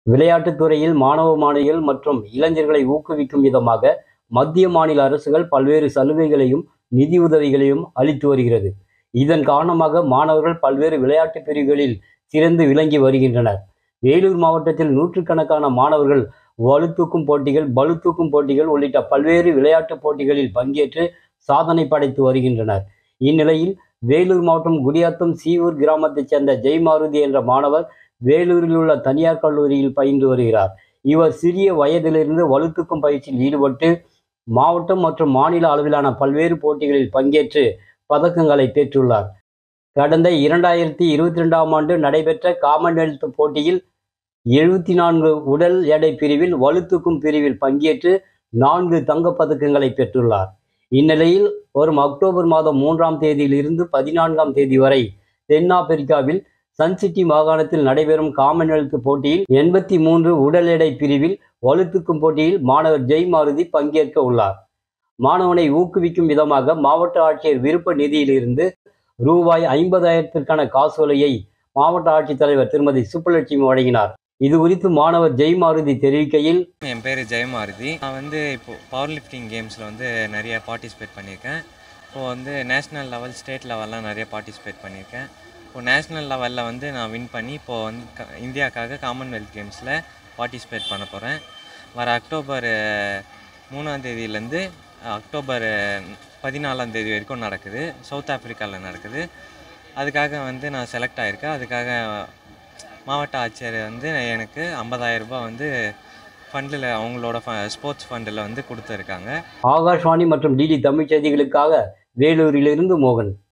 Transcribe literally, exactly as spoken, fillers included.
விளையாட்டுத் துறையில் மாணவ மாணவிகள் மற்றும் இளைஞர்களை ஊக்குவிக்கும் விதமாக மத்திய மாநில அரசுகள் பல்வேறு சலுகைகளையும் நிதியுதவிகளையும் அளித்து வருகிறது. இதன் காரணமாக மாணவர்கள் பல்வேறு விளையாட்டு பிரிவுகளில் சிறந்து விளங்கி வருகின்றனர். வேலூர் மாவட்டத்தில் நூற்றுக்கணக்கான மாணவர்கள் வலுத்தூக்கும் போட்டிகள், பளுதூக்கும் போட்டிகள் உள்ளிட்ட பல்வேறு விளையாட்டுப் போட்டிகளில் பங்கேற்று சாதனை படைத்து வருகின்றனர். இந்நிலையில் வேலூர் மாவட்டம் குடியாத்தம் சீவூர் கிராமத்தைச் சேர்ந்த ஜெய்மாருதி என்ற மாணவர் வேலூரில் உள்ள தனியார் கல்லூரியில் பயின்று வருகிறார். இவர் சிறிய வயதிலிருந்து வலுத்தூக்கும் பயிற்சியில் ஈடுபட்டு மாவட்டம் மற்றும் மாநில அளவிலான பல்வேறு போட்டிகளில் பங்கேற்று பதக்கங்களை பெற்றுள்ளார். கடந்த இரண்டாயிரத்தி இருபத்தி ரெண்டாம் ஆண்டு நடைபெற்ற காமன்வெல்த் போட்டியில் எழுபத்தி நான்கு உடல் எடை பிரிவில் வலுத்தூக்கும் பிரிவில் பங்கேற்று நான்கு தங்கப் பதக்கங்களை பெற்றுள்ளார். இந்நிலையில் வரும் அக்டோபர் மாதம் மூன்றாம் தேதியில் இருந்து பதினான்காம் தேதி வரை தென்னாப்பிரிக்காவில் சன்சிட்டி மாகாணத்தில் நடைபெறும் காமன்வெல்த் போட்டியில் எண்பத்தி மூன்று உடல் எடை பிரிவில் வலுத்தூக்கும் போட்டியில் மாணவர் ஜெய்மாருதி பங்கேற்க உள்ளார். மாணவனை ஊக்குவிக்கும் விதமாக மாவட்ட ஆட்சியர் விருப்ப நிதியிலிருந்து ரூபாய் ஐம்பதாயிரத்திற்கான காசோலையை மாவட்ட ஆட்சித்தலைவர் திருமதி சுப்புலட்சுமி வழங்கினார். இது குறித்து மாணவர் ஜெய்மாருதி தெரிவிக்கையில், என் பேர் ஜெயமாருதி. நான் வந்து இப்போ பவர் லிஃப்டிங் கேம்ஸில் வந்து நிறைய பார்ட்டிசிபேட் பண்ணியிருக்கேன். இப்போது வந்து நேஷ்னல் லெவல், ஸ்டேட் லெவல்லாம் நிறைய பார்ட்டிசிபேட் பண்ணியிருக்கேன். இப்போது நேஷ்னல் லெவலில் வந்து நான் வின் பண்ணி இப்போது வந்து க இந்தியாவுக்காக காமன்வெல்த் கேம்ஸில் பார்ட்டிசிபேட் பண்ண போகிறேன். வர அக்டோபர் மூணாம் தேதியிலேருந்து அக்டோபர் பதினாலாம் தேதி வரைக்கும் நடக்குது. சவுத் ஆஃப்ரிக்காவில் நடக்குது. அதுக்காக வந்து நான் செலக்ட் ஆகியிருக்கேன். அதுக்காக மாவட்ட ஆட்சியர் வந்து எனக்கு ஐம்பதாயிரம் ரூபாய் வந்து ஃபண்டில், அவங்களோட ஸ்போர்ட்ஸ் ஃபண்டில் வந்து கொடுத்துருக்காங்க. ஆகாஷ்வாணி மற்றும் டிடி தமிழ் செய்திகளுக்காக வேலூரிலிருந்து மோகன்.